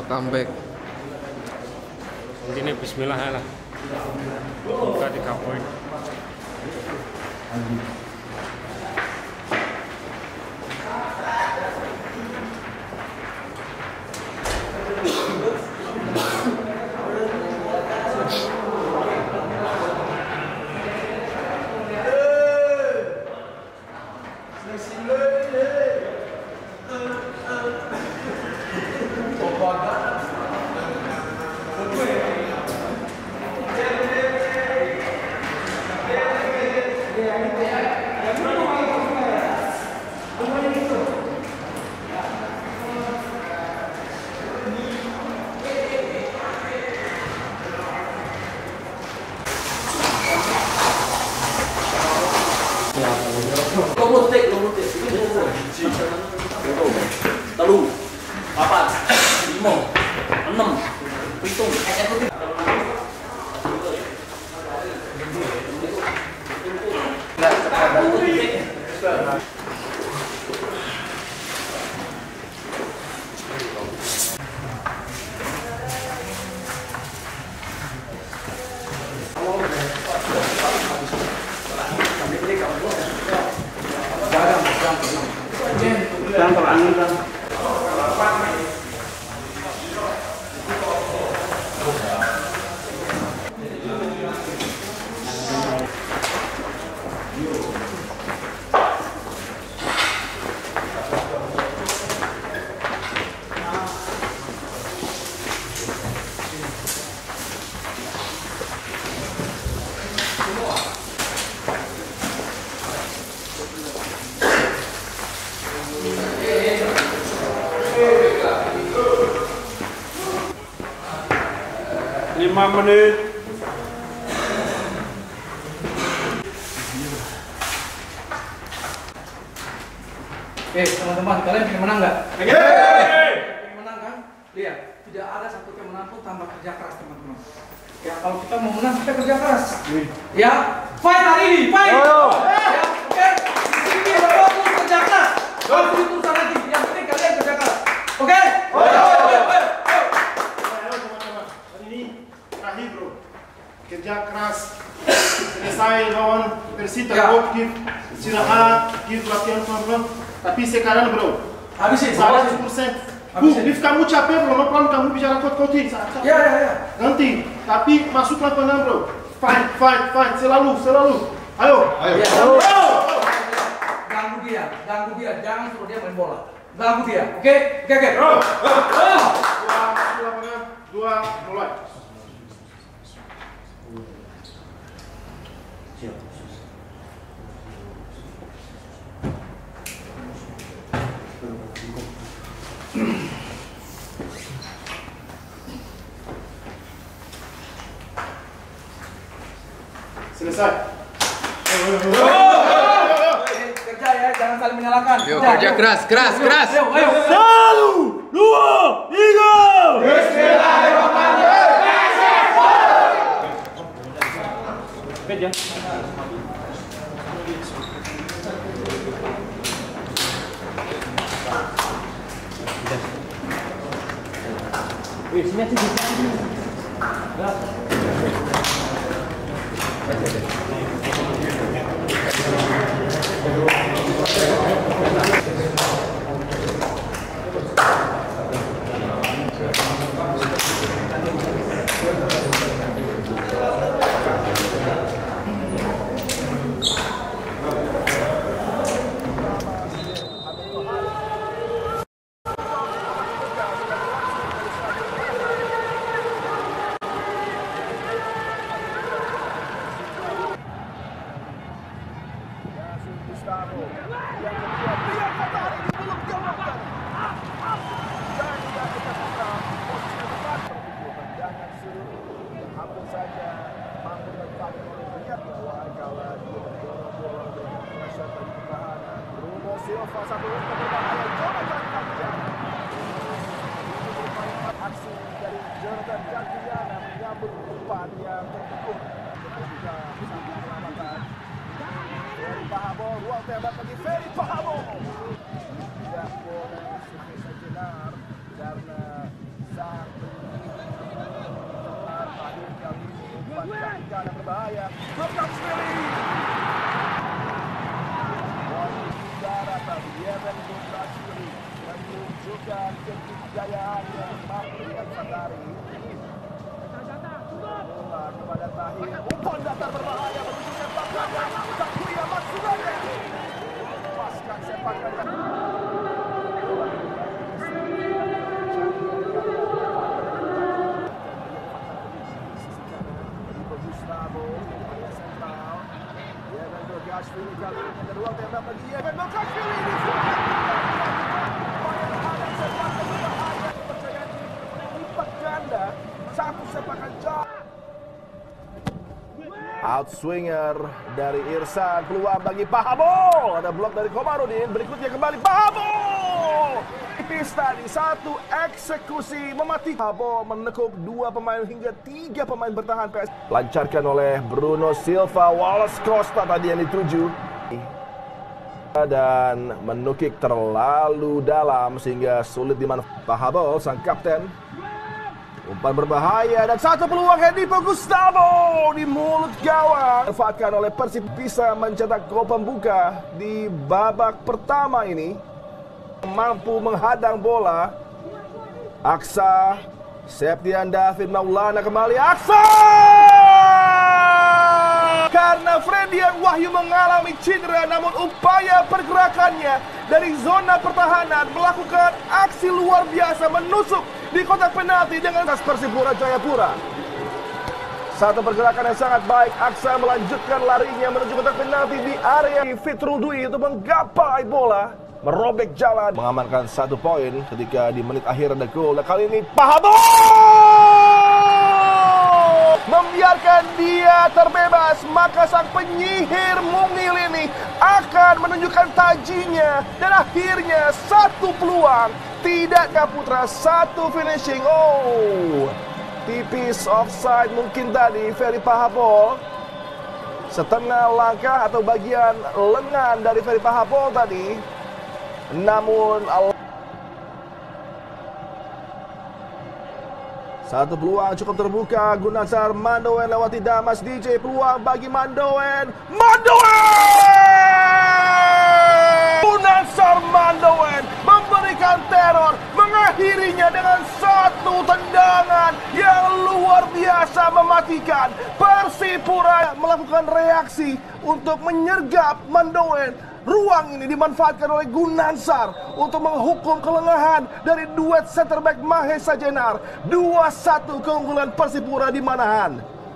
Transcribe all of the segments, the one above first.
comeback. Ini bismillah ya lah. Buka 3 poin. Telu, 4, 5, 6, 7. Lima menit. Oke, teman-teman, kalian ingin menang nggak? Ingin menang kan? Lihat, tidak ada satu yang menang pun tanpa kerja keras, teman-teman. Ya, kalau kita mau menang, kita kerja keras. Ya, fight hari ini, fight! Ya, oke? Di sini ada fokus kerja keras. Kalau itu urusan nanti, yang penting kalian kerja keras. Oke? Kerja keras, selesai lawan Persita, give istirahat, give latihan pelan-pelan. Tapi sekarang bro, Habisin, 100%. If kamu capek bro, pelan kamu bicara kot-kotin. Ya. Nanti, tapi masuk lapangan bro. Fight, selalu. Ayo. Ganggu dia, jangan suruh dia main bola. Ganggu dia, oke? Bro. Lapangan, 2, mulai. Selesai. Kerja ya, jangan saling menyalahkan. Yuk, kerja keras. Ayo. 1, 2, 3. Bismillahirrahmanirrahim. Aksi dari Jonathan Gantiana menyambut umpan yang tertekuk. Juga satu penyelamatan. Ferry Pahamo, ruang tembak bagi Ferry Pahamo. Tidak boleh survei sejenak karena sang berbahaya. Belakang sekali. Udara tadi Yeven Gundashvili menunjukkan kejayaan yang mampu sadari. Bola kepada Tahir. Umpan datar berbahaya menuju sepakan Takuya Matsunaga. Lepaskan sepakan. Gundashvili kali ini ada ruang tembak bagi Yeven Gundashvili. Kepercayaan lipat ganda. Satu sepakan jauh. Outswinger dari Irsan, peluang bagi Pahabo. Ada blok dari Komarudin, berikutnya kembali Pahabo. Tipis tadi, satu eksekusi mematikan. Pahabo menekuk 2 pemain hingga 3 pemain bertahan PS. Lancarkan oleh Bruno Silva, Wallace Costa tadi yang dituju. Dan menukik terlalu dalam sehingga sulit dimanfaatkan. Pahabo, sang kapten. Umpan berbahaya dan satu peluang Hendipo Gustavo di mulut gawang. Dimanfaatkan oleh Persib bisa mencetak gol pembuka di babak pertama ini. Mampu menghadang bola. Aksa, Septian David Maulana kembali. Aksa! Karena Fredian Wahyu mengalami cedera, namun upaya pergerakannya dari zona pertahanan melakukan aksi luar biasa menusuk di kotak penalti dengan Persipura Jayapura. Satu pergerakan yang sangat baik. Aksa melanjutkan larinya menuju kotak penalti di area Fitrul Dwi untuk menggapai bola, merobek jalan, mengamankan 1 poin ketika di menit akhir ada gol. Dan kali ini Pahabo membiarkan dia terbebas, maka sang penyihir mungil ini akan menunjukkan tajinya dan akhirnya 1 peluang. Tidakkah Putra, 1 finishing. Oh, tipis offside mungkin tadi. Ferry Pahabo, setengah langkah atau bagian lengan dari Ferry Pahabo tadi. Namun 1 peluang cukup terbuka. Gunansar Mandoen lewati Damas DJ. Peluang bagi Mandoen. Gunansar Mandoen memberikan teror, mengakhirinya dengan 1 tendangan yang luar biasa mematikan. Persipura melakukan reaksi untuk menyergap Mandoen. Ruang ini dimanfaatkan oleh Gunansar untuk menghukum kelengahan dari duet center back Mahesa Jenar. 2-1 keunggulan Persipura di Manahan.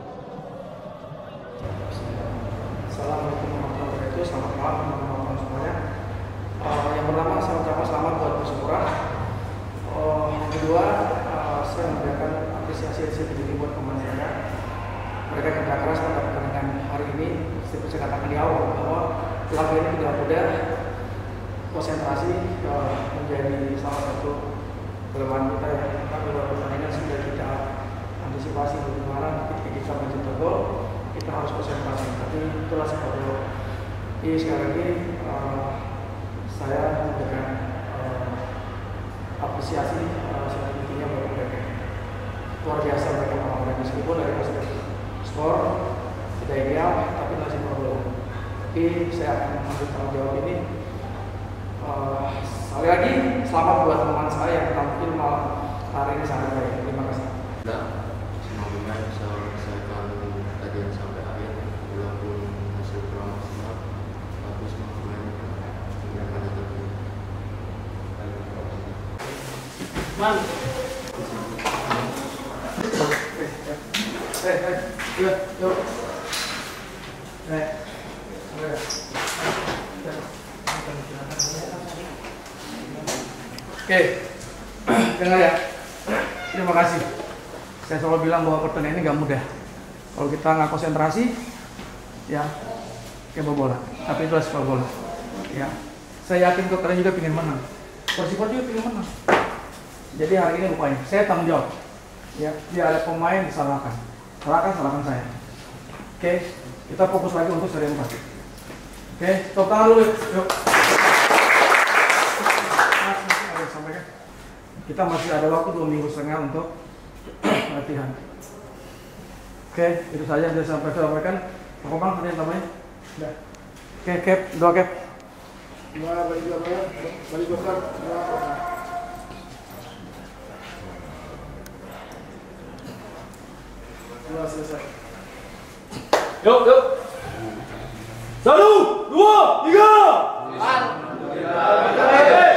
Assalamualaikum warahmatullahi wabarakatuh. Selamat malam teman-teman semuanya. Yang pertama saya ucapkan selamat buat Persipura. Yang kedua, saya memberikan apresiasi sedikit buat pemain saya. Mereka kerja keras pada pertandingan hari ini. Seperti saya katakan di awal bahwa laga ini tidak mudah. Konsentrasi menjadi salah satu kelemahan kita ya. Karena beberapa pertandingan sudah kita antisipasi bagaimana ketika kita mencetak gol, kita harus konsentrasi. Tapi itulah sepak bola. Jadi sekali lagi saya memberikan apresiasi sedikitnya buat mereka. Luar biasa mereka melakukan, meskipun dari perspektif skor tidak ideal, tapi masih bola. Tapi saya akan mengambil tanggung jawab ini. Sekali lagi selamat buat teman saya yang tampil malam hari ini sangat baik. Terima kasih. Semoga bisa menyelesaikan kajian sampai akhir, walaupun hasil kurang maksimal, tapi semoga tidak ada lagi. Yuk. Oke, dengar ya. Terima kasih. Saya selalu bilang bahwa pertandingan ini nggak mudah. Kalau kita nggak konsentrasi, ya kayak bola. Tapi itu sepak bola. Ya, saya yakin kok kalian juga ingin menang. Persipura juga ingin menang. Jadi hari ini rupanya saya tanggung jawab. Ya, dia ada pemain disalahkan. Salahkan saya. Oke, kita fokus lagi untuk seri 4. Oke, tepuk tangan dulu. Yuk. Sampaikan. Kita masih ada waktu 2,5 minggu untuk latihan. Oke, itu saja yang saya sampaikan. Apa bang? Ada yang tambahin? Udah. Oke, cap, dua cap. Balik dokter. Selesai. Yuk. 1, 2, 3.